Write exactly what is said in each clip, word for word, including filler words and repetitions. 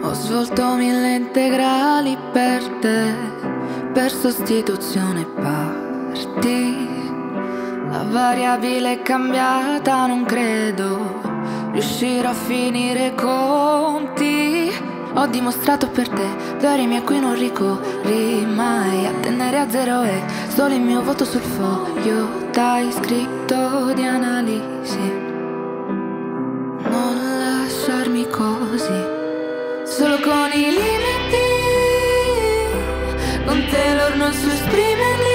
Ho svolto mille integrali per te, per sostituzione parti. La variabile è cambiata, non credo riuscirò a finire i conti. Ho dimostrato per te, teoremi a cui non ricorri mai, a tenere a zero è solo il mio voto sul foglio dai scritto di analisi. Non lasciarmi così, solo con i limiti, con te loro non so esprimerli.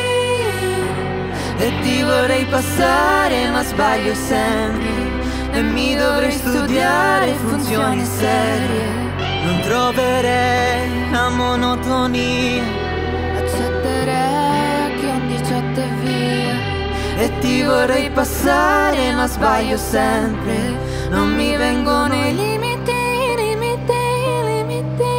E ti vorrei passare ma sbaglio sempre, e mi dovrei studiare funzioni serie. Non troverei la monotonia, accetterei a chi ho un diciotto e via. e ti vorrei passare ma sbaglio sempre. Non mi vengono i limiti, limiti, limiti.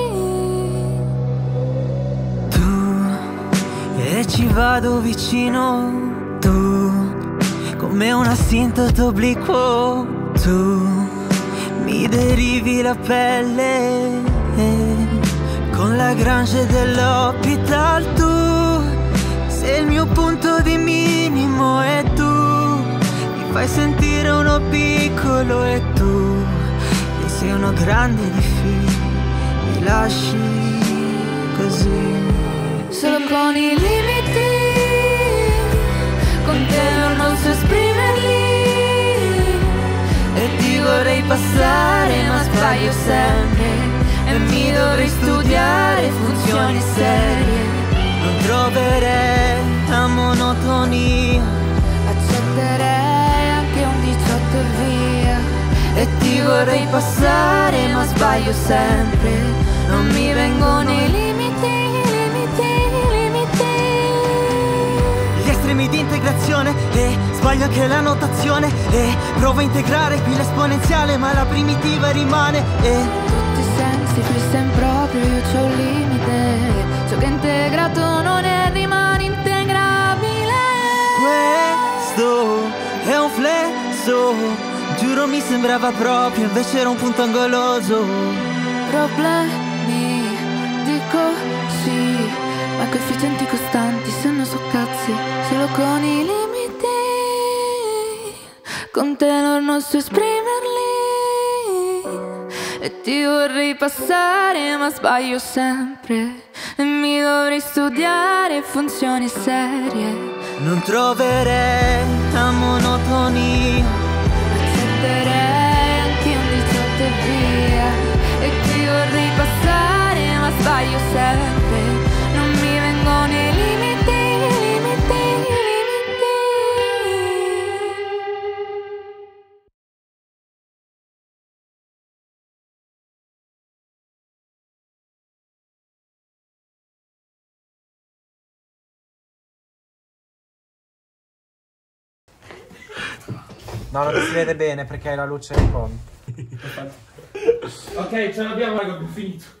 Tu, e ci vado vicino, tu, come un assintoto obliquo, tu mi derivi la pelle, con la grange dell'hospital. Tu sei il mio punto di minimo, e tu mi fai sentire uno piccolo, e tu che sei uno grande di fili, mi lasci così. Solo con i limiti, con te non so esprimerli. E ti vorrei passare ma sbaglio sempre, e mi dovrei studiare funzioni serie. Non troverei la monotonia, accetterei anche un diciotto e via. e ti vorrei passare ma sbaglio sempre. Non mi vengono i limiti, limiti, limiti. Gli estremi di integrazione, e sbaglio anche la notazione, e provo a integrare qui l'esponenziale ma la primitiva rimane. E tutti i sensi fissi in proprio, io c'ho un limite. Ciò che è integrato non è, rimane integrabile. questo è un flesso, giuro mi sembrava proprio, invece era un punto angoloso. Problemi, dico sì, ma coefficienti costanti, se non so cazzi. Solo con i limiti, con te non so esprimerli. E ti vorrei passare ma sbaglio sempre, e mi dovrei studiare funzioni serie. Non troverei la monotonia, accetterei anche un diciotto e via. E ti vorrei passare ma sbaglio sempre. Non mi vengono i limiti, limiti, limiti. No, non si vede bene perché la luce è con. Ok, ce l'abbiamo, raga, abbiamo finito.